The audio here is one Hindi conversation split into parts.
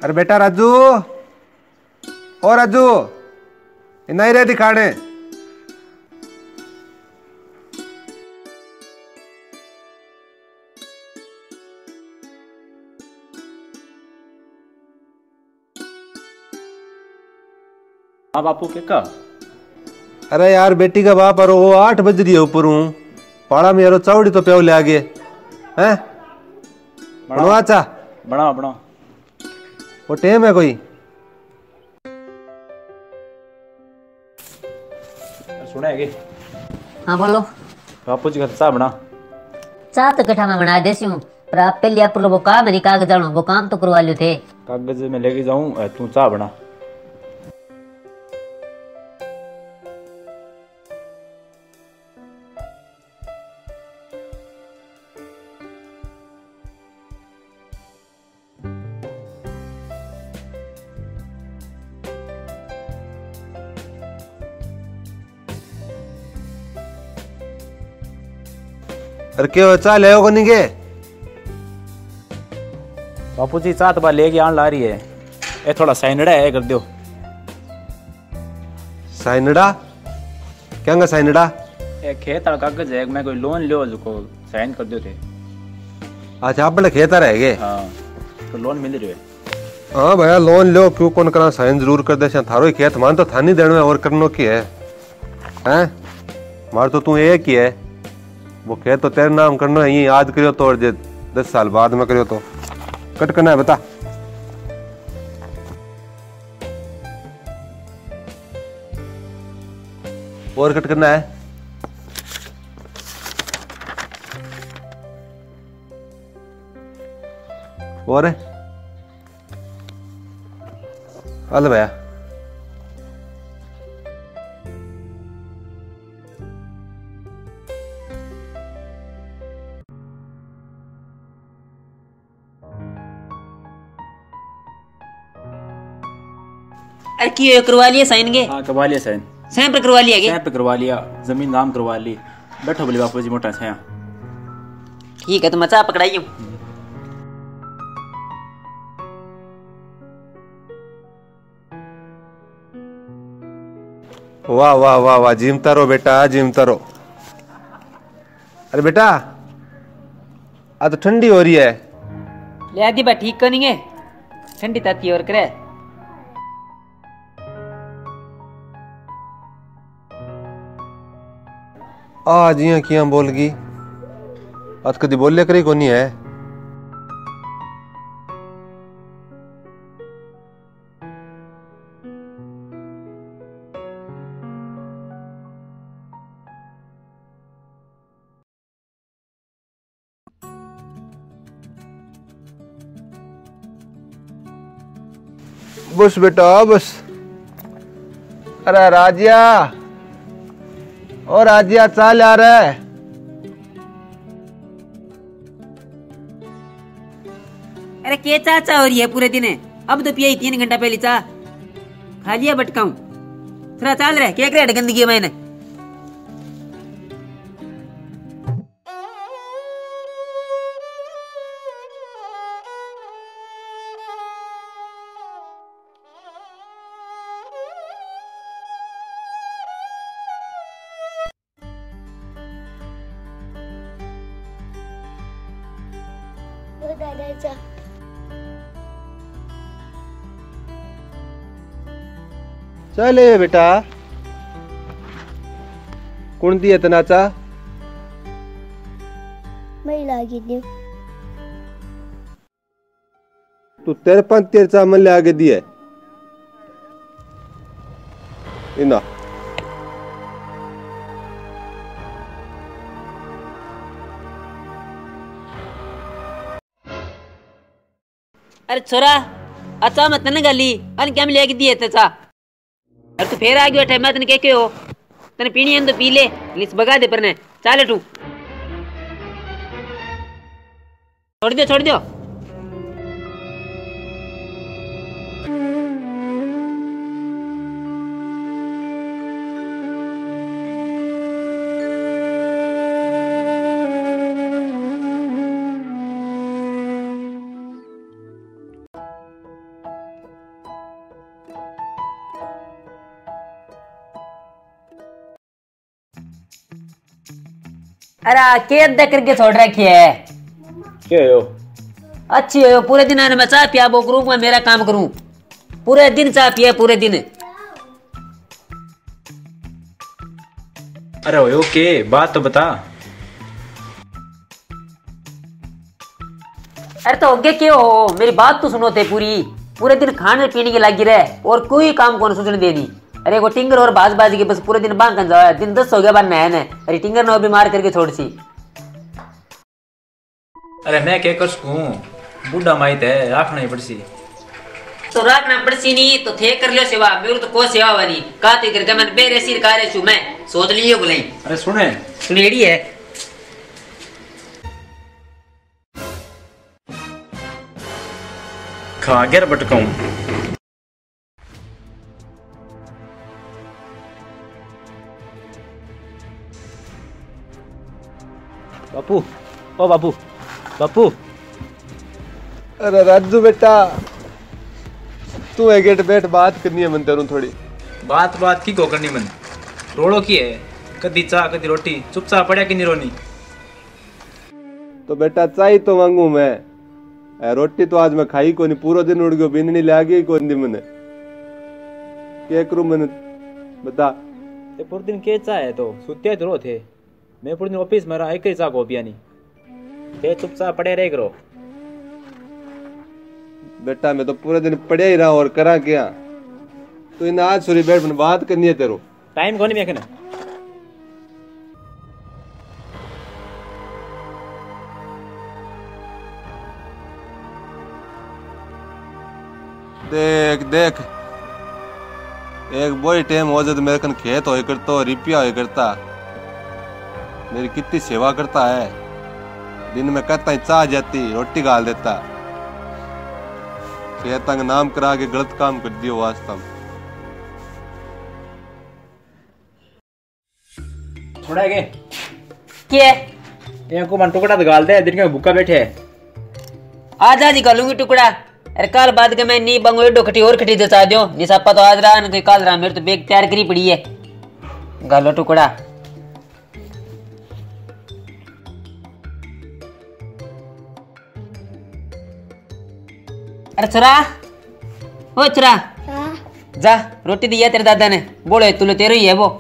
अरे बेटा राजू, ओ राजू, नहीं रहे दिखाने। हाँ बापू के का। अरे यार बेटी का बाप और वो 8 बज रही है ऊपर हूँ पाड़ा में यारो चावड़ी तो प्याव ले आगे हैं बनवा चा बना बना वो टेम है कोई सुनेगी। हाँ बोलो। बापू जी का चाह बना। चाह तो कठा में बना देसी हूँ पर आप पहले आप वो काम नहीं कागज जानो वो काम तो करवा लियो थे। कागज में लेके जाऊं तू चाह बना। अरे क्यों चाह ले को नहीं के बापू जी चाह तो लेके आन ला रही है। ये थोड़ा साइनड़ा है कर दो। साइनड़ा क्या साइनड़ा ये खेत वाला कागज है मैं कोई लोन लियो जो साइन कर दो थे। अच्छा आप बड़े खेता रह गए। हाँ तो लोन मिल रही है। हाँ भैया लोन लो क्यों कौन करा साइन जरूर कर दे थारो ही खेत मान तो थानी देने में और करनो की है हैं मार तो तू एक ही है वो खेत तो तेरे नाम करना है याद करियो तो और 10 साल बाद में करियो तो कट करना है बता। और कट करना है और अल भैया अरे क्यों करवा लिए साइन के। हाँ करवा लिया साइन। साइन पर करवा लिया क्या। साइन पे करवा लिया जमीन नाम करवा ली। बैठो बोले बापू जी मोटा छाया। ठीक है तो मचा पकड़ाई हूँ। वाह वाह वाह वाह जिमता रहो बेटा जिमता रहो। अरे बेटा आज तो ठंडी हो रही है ले आदि बा ठीक करनी है ठंडी ताती और करे। आज यहाँ किया बोलगी आज कदी बोले करी कोनी है। बस बेटा बस। अरे राजिया और राजिया चाल आ रहा है। अरे के चाचा हो रही है पूरे दिन अब तो पिया 3 घंटा पहले चाह खा लिया बटकाऊं थोड़ा चाल रहे क्या करे गंदगी मैंने। दादा चले बेटा कौन दिए तनाचा मैं लागी दी तू तेरे पंत तेरे चामल ले आगे दिए इना अरे छोरा अच्छा मत न गाली अन क्या मिलेगी दिए तेचा अरे तू फेर आ गयो बैठे मैं तने के हो तने पीनी है तो पी ले लिस भगा दे परने चाले तू छोड़ दो। अरे के अद्धा करके छोड़ रखी है। क्या हो? अच्छी है पूरे दिन आने में चाय पिया वो करूँ मैं मेरा काम करूँ पूरे दिन चाय पिया पूरे दिन। अरे ओके बात तो बता। अरे तो होगे क्यों हो मेरी बात तो सुनो थे पूरे दिन खाने पीने की लगी रहे और कोई काम कौन सोचने दे दी। अरे वो टिंगर और बाज के बस पूरे दिन बांग कर जाओ दिन 10 हो गया बार नया ने। अरे टिंगर ने बीमार करके छोड़ सी। अरे मैं क्या कर सकूं बूढ़ा माइत है रखना ही पड़सी। तो रखना पड़सी नहीं तो थे कर लियो सेवा मेरे तो कोई सेवा वाली काते करके मैंने बेरे सिर कारे छु मैं सोच लियो बोले। अरे सुने सुनेड़ी है खा गिर बटकाऊं। बापू ओ बापू बापू। अरे राजू बेटा तू है गेट बैठ बात करनी है मन तेरू थोड़ी। बात की को करनी मन रोड़ो की है कदी चाह कदी रोटी चुपचाप पड़ा कि नहीं रोनी। तो बेटा चाय तो मांगू मैं रोटी तो आज मैं खाई को नहीं पूरा दिन उड़ गयो बिंदनी ले गई को नहीं मने क्या करूं मन बता। ते पूरे दिन के चाह है तो सुत्या तो रो थे मैं पूरे दिन ऑफिस में रहा एक ही चाह को पिया नहीं ते चुपचाप पड़े रह करो। बेटा मैं तो पूरे दिन पढ़िया ही रहा और करा क्या तो इन आज सूरी बैठ में बात करनी है तेरो टाइम कोनी मैं कहना। देख देख एक बोई टाइम हो जाए मेरे कन खेत होए करता रिपिया होए करता मेरी कितनी सेवा करता है दिन में कहता ही चाह जाती रोटी गाल देता खेता का नाम करा के गलत काम कर दियो वास्तव में। छोड़ा के क्या ये को मन टुकड़ा तो गाल दे दिन के भूखा बैठे आज ही गालूंगी टुकड़ा। अरे काल बाद के मैं नी बंगो एडो खटी और खटी दचा दियो निसापा तो आज रहा न कोई काल रहा मेरे तो बेग तैयार करी पड़ी है गालो टुकड़ा। अरे छोरा ओ छोरा जा रोटी दिया तेरे दादा ने बोले तुले तेरे ही है वो।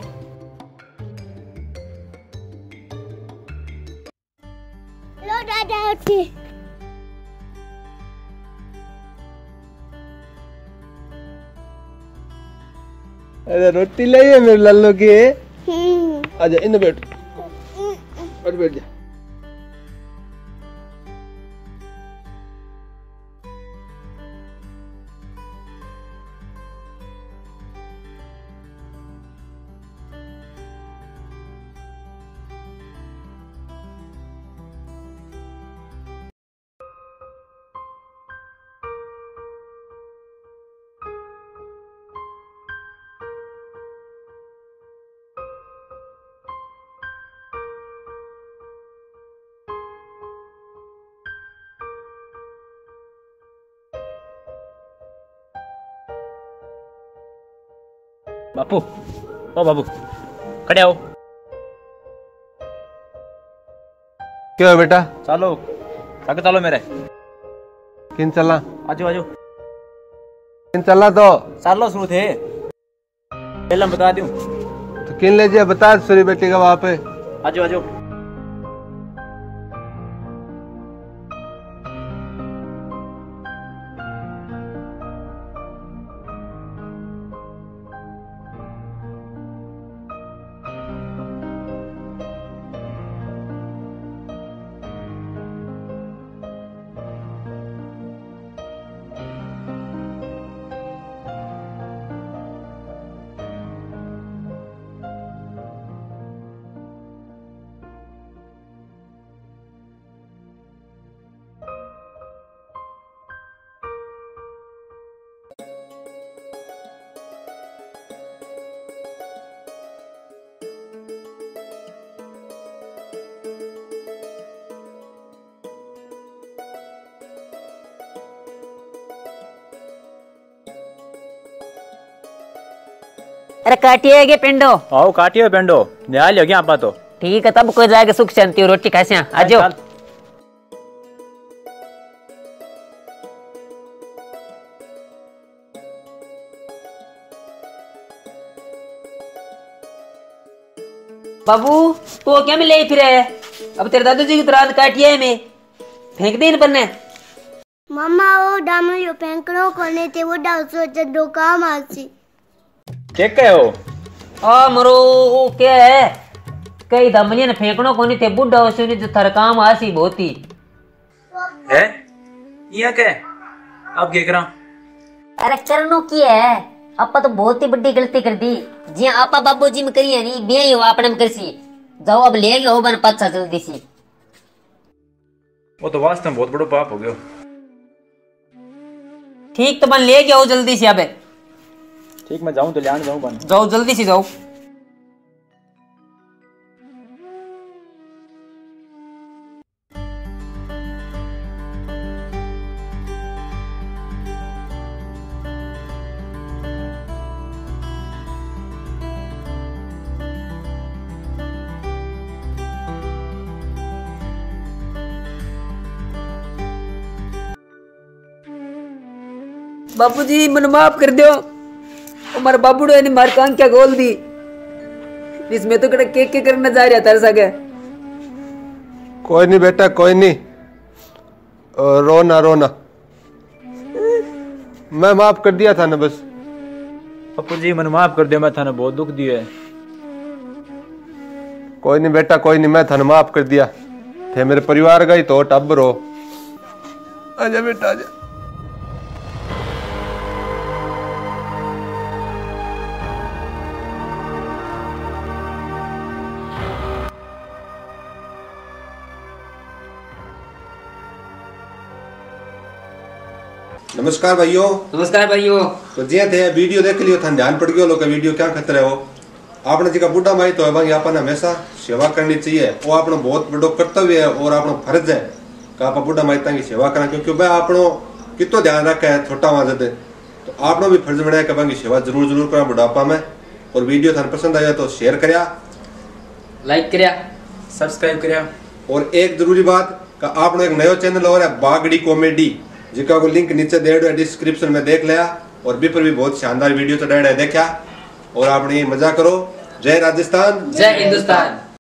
लो दादा रोटी। अरे रोटी लाई है मेरे लल्लो की आजा इन बैठ और बैठ जा। बापू ओ बाबू खड़े आओ। क्या है बेटा चलो आगे चलो मेरे किन चला आजो आजो किन चला तो चलो शुरू थे पहले बता दूं तो किन ले जा बता सूरी बेटी का वहां पे आजो आजो। अरे काटिए के पिंडो आओ काटियो पेंडो न्याय हो गया आपा तो ठीक है, तब कोई जाएगा सुख शांति रोटी खासे आ जाओ। बाबू तो क्या मिले फिर है? अब तेरे दादाजी की तरह काटिया है मैं फेंक दे इन पर ने। मामा वो डामलियो फेंकनो कोने थे वो डाल सोचे दो काम आसी। क्या हो? आ मरो वो क्या है? कई दमलिया ने फेंकनो कोने थे बुढ़ा हो सुनी जो थारा काम आसी बहुत ही है। ये क्या? अब क्या करा? अरे करनो की है? आपा तो बहुत ही बड़ी गलती कर दी। जी आपा बाबूजी में करी है नहीं बे ही आपने में करसी। जाओ अब ले गए हो बन पत्ता जल्दी सी। वो तो वास्तव में बहुत बड़ा पाप हो गया। ठीक तो बन ले गया हो जल्दी से अबे। ठीक मैं जाऊं तो ले जाऊं बन। जाओ जल्दी से जाओ। बापूजी मन माफ कर दो। हमारे बाबू ने मार कान क्या गोल दी। इसमें तो कड़ा के करना जा रहा था सके। कोई नहीं बेटा कोई नहीं, रोना रोना, मैं माफ कर दिया था ना बस। पप्पू जी मन माफ कर दे, मैं थाने बहुत दुख दिया है। कोई नहीं बेटा कोई नहीं, मैं थाने माफ कर दिया। थे मेरे परिवार का ही तो टब्बर हो। आजा बेटा आजा। नमस्कार भाइयों। नमस्कार भाइयों। तो जी थे वीडियो देख लियो था, ध्यान पड़ गयो लोग वीडियो क्या खतरे हो। आपने जी का बुढ़ा माई तो है अपन हमेशा सेवा करनी चाहिए, वो अपना बहुत बड़ो कर्तव्य है और अपना फर्ज है कि आप बुढ़ा माई की सेवा करा, क्योंकि वह आपनो कितो ध्यान रखा है छोटा वहां। तो आपनो भी फर्ज बनाया कि भाई सेवा जरूर जरूर करा बुढ़ापा में। और वीडियो थाने पसंद आया तो शेयर करिया, लाइक करिया, सब्सक्राइब करिया। और एक जरूरी बात कि आपने एक नयो चैनल और है बागड़ी कॉमेडी, जिसका को लिंक नीचे दे दो डिस्क्रिप्शन में देख लिया। और भी पर भी बहुत शानदार वीडियो तो डायरेक्ट देखा और आपने मजा करो। जय राजस्थान जय हिंदुस्तान।